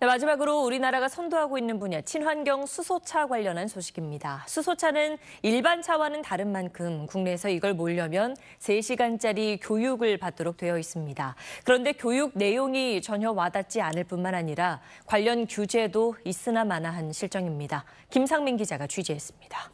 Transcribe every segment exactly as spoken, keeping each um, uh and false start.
자, 마지막으로 우리나라가 선도하고 있는 분야 친환경 수소차 관련한 소식입니다. 수소차는 일반 차와는 다른 만큼 국내에서 이걸 몰려면 세 시간짜리 교육을 받도록 되어 있습니다. 그런데 교육 내용이 전혀 와닿지 않을 뿐만 아니라 관련 규제도 있으나 마나한 실정입니다. 김상민 기자가 취재했습니다.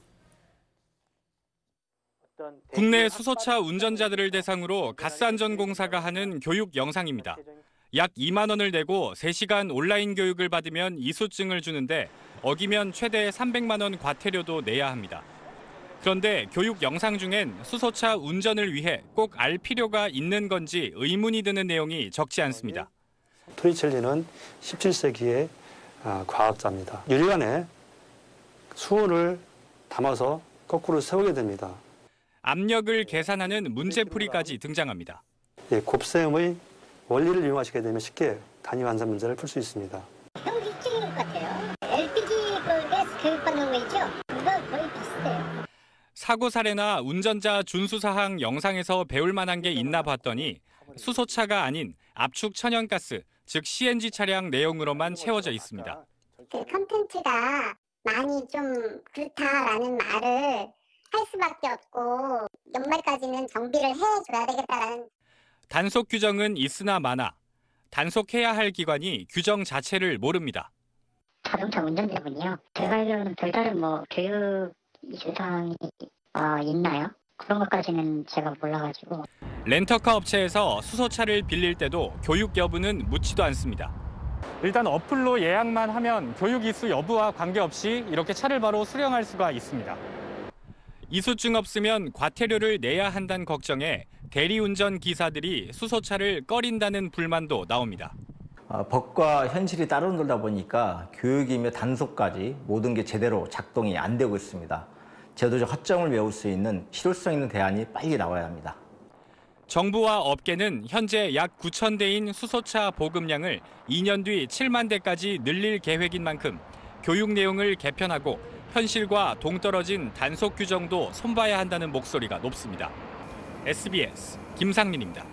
국내 수소차 운전자들을 대상으로 가스안전공사가 하는 교육 영상입니다. 약 이만 원을 내고 세 시간 온라인 교육을 받으면 이수증을 주는데 어기면 최대 삼백만 원 과태료도 내야 합니다. 그런데 교육 영상 중엔 수소차 운전을 위해 꼭 알 필요가 있는 건지 의문이 드는 내용이 적지 않습니다. 토리첼리는 십칠 세기의 과학자입니다. 유리관에 수온을 담아서 거꾸로 세우게 됩니다. 압력을 계산하는 문제풀이까지 등장합니다. 예, 곱셈의 원리를 이용하시게 되면 쉽게 단위 환산 문제를 풀 수 있습니다. 너무 일적인 것 같아요. 엘피지 그 가스 교육받는 거 있죠? 그거 거의 비슷해요. 사고 사례나 운전자 준수 사항 영상에서 배울 만한 게 있나 봤더니 수소차가 아닌 압축 천연가스, 즉 씨엔지 차량 내용으로만 채워져 있습니다. 그 컨텐츠가 많이 좀 그렇다라는 말을 할 수밖에 없고 연말까지는 정비를 해줘야 되겠다라는. 단속 규정은 있으나 마나 단속해야 할 기관이 규정 자체를 모릅니다. 자동차 운전자분이요. 제가 알기로는 별다른 뭐 교육 이슈사항이 어, 있나요? 그런 것까지는 제가 몰라가지고. 렌터카 업체에서 수소차를 빌릴 때도 교육 여부는 묻지도 않습니다. 일단 어플로 예약만 하면 교육 이수 여부와 관계없이 이렇게 차를 바로 수령할 수가 있습니다. 이수증 없으면 과태료를 내야 한다는 걱정에 대리운전 기사들이 수소차를 꺼린다는 불만도 나옵니다. 어, 법과 현실이 따로 놀다 보니까 교육이며 단속까지 모든 게 제대로 작동이 안 되고 있습니다. 제도적 허점을 메울 수 있는 실효성 있는 대안이 빨리 나와야 합니다. 정부와 업계는 현재 약 구천 대인 수소차 보급량을 이 년 뒤 칠만 대까지 늘릴 계획인 만큼 교육 내용을 개편하고 현실과 동떨어진 단속 규정도 손봐야 한다는 목소리가 높습니다. 에스비에스 김상민입니다.